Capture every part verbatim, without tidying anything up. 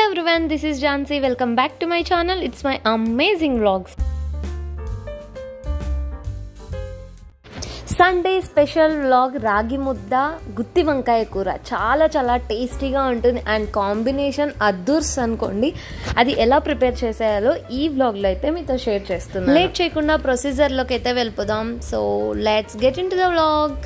everyone, this is Jansi. Welcome back to my channel. It's my amazing vlogs. Sunday special vlog రాగి ముద్ద గుత్తి వంకాయ కూర చాలా చాలా టేస్టీగా ఉంటుంది అండ్ కాంబినేషన్ అద్దుర్స్ అనుకోండి. అది ఎలా ప్రిపేర్ చేసేయాలో ఈ వ్లాగ్లో అయితే మీతో షేర్ చేస్తున్నాను. లేట్ చేయకుండా ప్రొసీజర్లోకి అయితే వెళ్ళిపోదాం. So let's get into the vlog.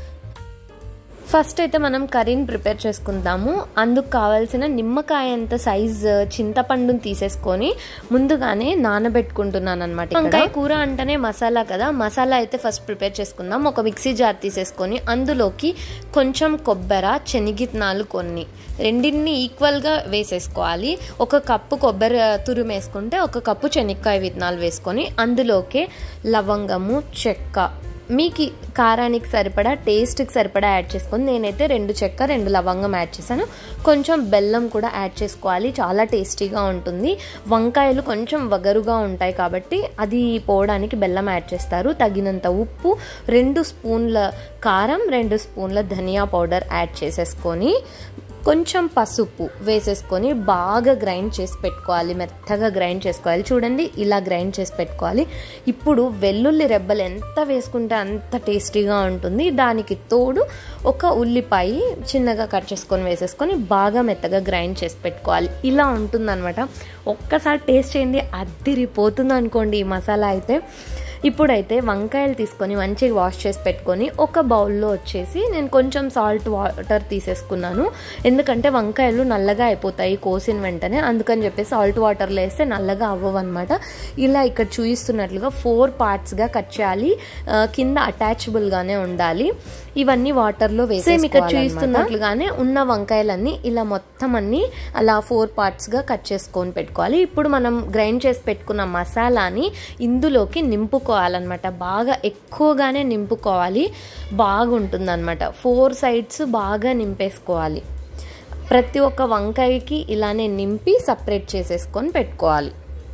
First అయితే మనం కర్రీని ప్రిపేర్ చేసుకుందాము. అందుకు కావాల్సిన నిమ్మకాయ అంత సైజ్ చింతపండుని తీసేసుకొని ముందుగానే నానబెట్టుకుంటున్నాను అనమాట. వంకాయ కూర అంటేనే మసాలా కదా, మసాలా అయితే ఫస్ట్ ప్రిపేర్ చేసుకుందాం. ఒక మిక్సీ జార్ తీసేసుకొని అందులోకి కొంచెం కొబ్బరి, శనగిత్తనాలు కొన్ని రెండింటిని ఈక్వల్గా వేసేసుకోవాలి. ఒక కప్పు కొబ్బరి తురుము వేసుకుంటే ఒక కప్పు శనక్కాయ విత్తనాలు వేసుకొని అందులోకి లవంగము, చెక్క, మీకు కారానికి సరిపడా టేస్ట్కి సరిపడా యాడ్ చేసుకొని నేనైతే రెండు చెక్క రెండు లవంగం యాడ్ చేశాను. కొంచెం బెల్లం కూడా యాడ్ చేసుకోవాలి, చాలా టేస్టీగా ఉంటుంది. వంకాయలు కొంచెం వగరుగా ఉంటాయి కాబట్టి అది పోవడానికి బెల్లం యాడ్ చేస్తారు. తగినంత ఉప్పు, రెండు స్పూన్ల కారం, రెండు స్పూన్ల ధనియా పౌడర్ యాడ్ చేసేసుకొని కొంచెం పసుపు వేసేసుకొని బాగా గ్రైండ్ చేసి పెట్టుకోవాలి. మెత్తగా గ్రైండ్ చేసుకోవాలి. చూడండి, ఇలా గ్రైండ్ చేసి పెట్టుకోవాలి. ఇప్పుడు వెల్లుల్లి రెబ్బలు ఎంత వేసుకుంటే అంత టేస్టీగా ఉంటుంది. దానికి తోడు ఒక ఉల్లిపాయ చిన్నగా కట్ చేసుకొని వేసేసుకొని బాగా మెత్తగా గ్రైండ్ చేసి పెట్టుకోవాలి. ఇలా ఉంటుందన్నమాట. ఒక్కసారి టేస్ట్ చేయండి, అద్దిరిపోతుంది అనుకోండి ఈ మసాలా అయితే. ఇప్పుడైతే వంకాయలు తీసుకొని మంచిగా వాష్ చేసి పెట్టుకొని ఒక బౌల్లో వచ్చేసి నేను కొంచెం సాల్ట్ వాటర్ తీసేసుకున్నాను. ఎందుకంటే వంకాయలు నల్లగా అయిపోతాయి కోసిన వెంటనే, అందుకని చెప్పేసి సాల్ట్ వాటర్లో వేస్తే నల్లగా అవ్వవు అనమాట. ఇలా ఇక్కడ చూపిస్తున్నట్లుగా ఫోర్ పార్ట్స్గా కట్ చేయాలి. కింద అటాచబుల్గానే ఉండాలి. ఇవన్నీ వాటర్లో వేసి ఇక్కడ చూపిస్తున్నట్లుగానే ఉన్న వంకాయలన్నీ ఇలా మొత్తం అన్ని అలా ఫోర్ పార్ట్స్గా కట్ చేసుకొని పెట్టుకోవాలి. ఇప్పుడు మనం గ్రైండ్ చేసి పెట్టుకున్న మసాలాని ఇందులోకి నింపుకోవాలన్నమాట. బాగా ఎక్కువగానే నింపుకోవాలి, బాగుంటుంది అనమాట. ఫోర్ సైడ్స్ బాగా నింపేసుకోవాలి. ప్రతి ఒక్క వంకాయకి ఇలానే నింపి సపరేట్ చేసేసుకొని పెట్టుకోవాలి.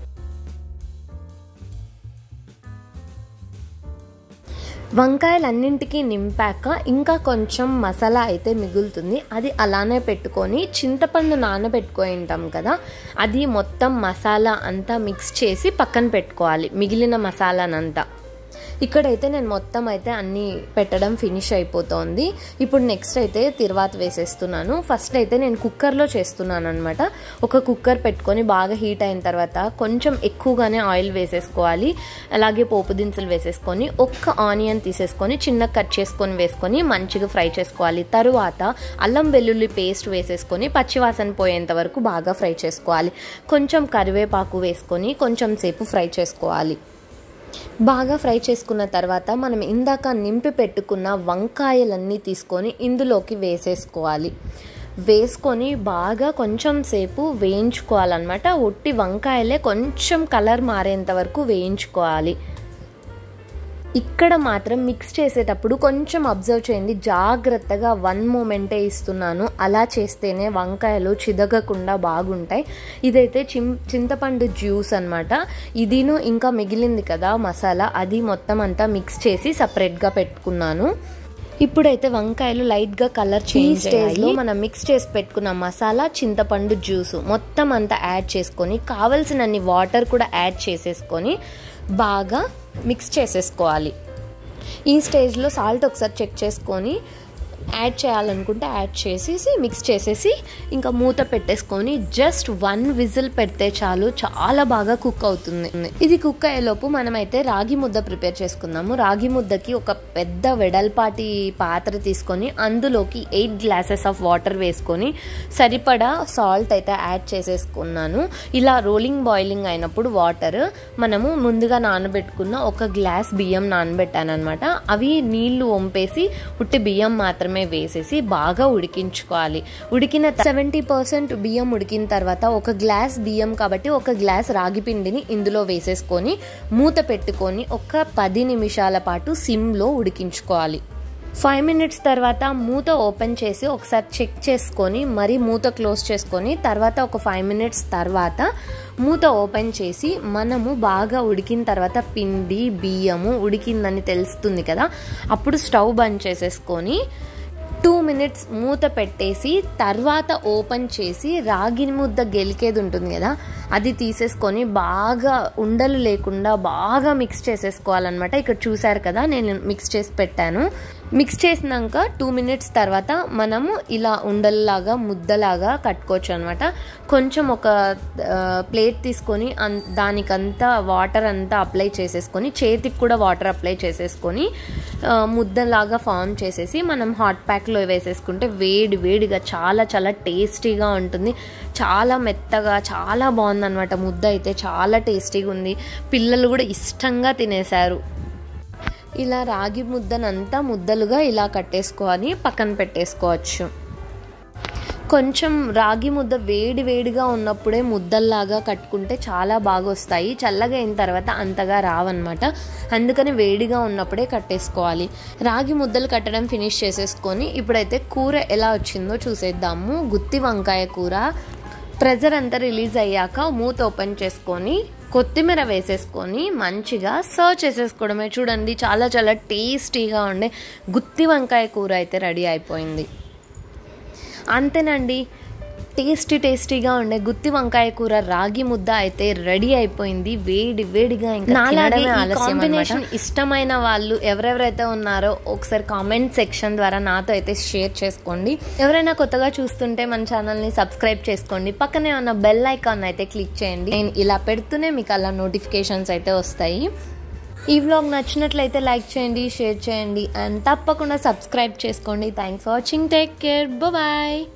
వంకాయలన్నింటికి నింపాక ఇంకా కొంచెం మసాలా అయితే మిగులుతుంది. అది అలానే పెట్టుకొని చింతపండు నానబెట్టుకొని ఉంటాం కదా, అది మొత్తం మసాలా అంతా మిక్స్ చేసి పక్కన పెట్టుకోవాలి. మిగిలిన మసాలానంతా ఇక్కడైతే నేను మొత్తం అయితే అన్నీ పెట్టడం ఫినిష్ అయిపోతుంది. ఇప్పుడు నెక్స్ట్ అయితే తిరువాత వేసేస్తున్నాను. ఫస్ట్ అయితే నేను కుక్కర్లో చేస్తున్నాను అనమాట. ఒక కుక్కర్ పెట్టుకొని బాగా హీట్ అయిన తర్వాత కొంచెం ఎక్కువగానే ఆయిల్ వేసేసుకోవాలి. అలాగే పోపు దినుసులు వేసేసుకొని ఒక్క ఆనియన్ తీసేసుకొని చిన్న కట్ చేసుకొని వేసుకొని మంచిగా ఫ్రై చేసుకోవాలి. తరువాత అల్లం వెల్లుల్లి పేస్ట్ వేసేసుకొని పచ్చివాసన పోయేంత వరకు బాగా ఫ్రై చేసుకోవాలి. కొంచెం కరివేపాకు వేసుకొని కొంచెం సేపు ఫ్రై చేసుకోవాలి. బాగా ఫ్రై చేసుకున్న తర్వాత మనం ఇందాక నింపి పెట్టుకున్న వంకాయలన్నీ తీసుకొని ఇందులోకి వేసేసుకోవాలి. వేసుకొని బాగా కొంచెం సేపు వేయించుకోవాలన్నమాట. ఒట్టి వంకాయలే కొంచెం కలర్ మారేంత వరకు వేయించుకోవాలి. ఇక్కడ మాత్రం మిక్స్ చేసేటప్పుడు కొంచెం అబ్జర్వ్ చేయండి, జాగ్రత్తగా వన్ మూమెంటే ఇస్తున్నాను. అలా చేస్తేనే వంకాయలు చిదగకుండా బాగుంటాయి. ఇదైతే చిం చింతపండు జ్యూస్ అనమాట. ఇదిను ఇంకా మిగిలింది కదా మసాలా, అది మొత్తం అంతా మిక్స్ చేసి సపరేట్గా పెట్టుకున్నాను. ఇప్పుడైతే వంకాయలు లైట్గా కలర్ చేంజ్ స్టేజ్లో మనం మిక్స్ చేసి పెట్టుకున్న మసాలా, చింతపండు జ్యూసు మొత్తం అంతా యాడ్ చేసుకొని కావలసినన్ని వాటర్ కూడా యాడ్ చేసేసుకొని బాగా మిక్స్ చేసేసుకోవాలి. ఈ స్టేజ్లో సాల్ట్ ఒకసారి చెక్ చేసుకొని యాడ్ చేయాలనుకుంటే యాడ్ చేసేసి మిక్స్ చేసేసి ఇంకా మూత పెట్టేసుకొని జస్ట్ వన్ విజిల్ పెడితే చాలు, చాలా బాగా కుక్ అవుతుంది. ఇది కుక్ అయ్యేలోపు మనమైతే రాగి ముద్ద ప్రిపేర్ చేసుకుందాము. రాగి ముద్దకి ఒక పెద్ద వెడల్పాటి పాత్ర తీసుకొని అందులోకి ఎయిట్ గ్లాసెస్ ఆఫ్ వాటర్ వేసుకొని సరిపడా సాల్ట్ అయితే యాడ్ చేసేసుకున్నాను. ఇలా రోలింగ్ బాయిలింగ్ అయినప్పుడు వాటర్ మనము ముందుగా నానబెట్టుకున్న ఒక గ్లాస్ బియ్యం నానబెట్టాను అనమాట. అవి నీళ్లు వంపేసి ఉట్టి బియ్యం మాత్రమే వేసేసి బాగా ఉడికించుకోవాలి. ఉడికిన సెవెంటీ పర్సెంట్ బియ్యం ఉడికిన తర్వాత ఒక గ్లాస్ బియ్యం కాబట్టి ఒక గ్లాస్ రాగి పిండిని ఇందులో వేసేసుకొని మూత పెట్టుకొని ఒక పది నిమిషాల పాటు సిమ్లో ఉడికించుకోవాలి. ఫైవ్ మినిట్స్ తర్వాత మూత ఓపెన్ చేసి ఒకసారి చెక్ చేసుకొని మరి మూత క్లోజ్ చేసుకొని తర్వాత ఒక ఫైవ్ మినిట్స్ తర్వాత మూత ఓపెన్ చేసి మనము బాగా ఉడికిన తర్వాత పిండి బియ్యము ఉడికిందని తెలుస్తుంది కదా, అప్పుడు స్టవ్ బంద్ చేసేసుకొని టూ మినిట్స్ మూత పెట్టేసి తర్వాత ఓపెన్ చేసి రాగి ముద్ద గెలికేది ఉంటుంది కదా అది తీసేసుకొని బాగా ఉండలు లేకుండా బాగా మిక్స్ చేసేసుకోవాలన్నమాట. ఇక్కడ చూసారు కదా నేను మిక్స్ చేసి పెట్టాను. మిక్స్ చేసినాక టూ మినిట్స్ తర్వాత మనము ఇలా ఉండల్లాగా ముద్దలాగా కట్టుకోవచ్చు అనమాట. కొంచెం ఒక ప్లేట్ తీసుకొని దానికంతా వాటర్ అంతా అప్లై చేసేసుకొని చేతికి కూడా వాటర్ అప్లై చేసేసుకొని ముద్దలాగా ఫామ్ చేసేసి మనం హాట్ ప్యాక్లో వేసేసుకుంటే వేడి వేడిగా చాలా చాలా టేస్టీగా ఉంటుంది. చాలా మెత్తగా చాలా బాగుందన్నమాట. ముద్ద అయితే చాలా టేస్టీగా ఉంది. పిల్లలు కూడా ఇష్టంగా తినేశారు. ఇలా రాగి ముద్దనంతా ముద్దలుగా ఇలా కట్టేసుకొని పక్కన పెట్టేసుకోవచ్చు. కొంచెం రాగి ముద్ద వేడి వేడిగా ఉన్నప్పుడే ముద్దల్లాగా కట్టుకుంటే చాలా బాగా వస్తాయి. చల్లగా అయిన తర్వాత అంతగా రావన్నమాట. అందుకని వేడిగా ఉన్నప్పుడే కట్టేసుకోవాలి. రాగి ముద్దలు కట్టడం ఫినిష్ చేసేసుకొని ఇప్పుడైతే కూర ఎలా వచ్చిందో చూసేద్దాము. గుత్తి వంకాయ కూర ప్రెజర్ అంతా రిలీజ్ అయ్యాక మూత ఓపెన్ చేసుకొని కొత్తిమీర వేసేసుకొని మంచిగా సర్వ్ చేసేసుకోవడమే. చూడండి చాలా చాలా టేస్టీగా ఉండే గుత్తి వంకాయ కూర అయితే రెడీ అయిపోయింది. అంతేనండి, టేస్టీ టేస్టీగా ఉండే గుత్తి వంకాయ కూర రాగి ముద్ద అయితే రెడీ అయిపోయింది. వేడి వేడిగా ఇంకా కాంబినేషన్ ఇష్టమైన వాళ్ళు ఎవరెవరైతే ఉన్నారో ఒకసారి కామెంట్ సెక్షన్ ద్వారా నాతో అయితే షేర్ చేసుకోండి. ఎవరైనా కొత్తగా చూస్తుంటే మన ఛానల్ని సబ్స్క్రైబ్ చేసుకోండి. పక్కనే ఉన్న బెల్ ఐకాన్ అయితే క్లిక్ చేయండి. నేను ఇలా పెడుతూనే మీకు అలా నోటిఫికేషన్స్ అయితే వస్తాయి. ఈ వ్లాగ్ నచ్చినట్లయితే లైక్ చేయండి, షేర్ చేయండి అండ్ తప్పకుండా సబ్స్క్రైబ్ చేసుకోండి. Thanks for watching. Take care. Bye.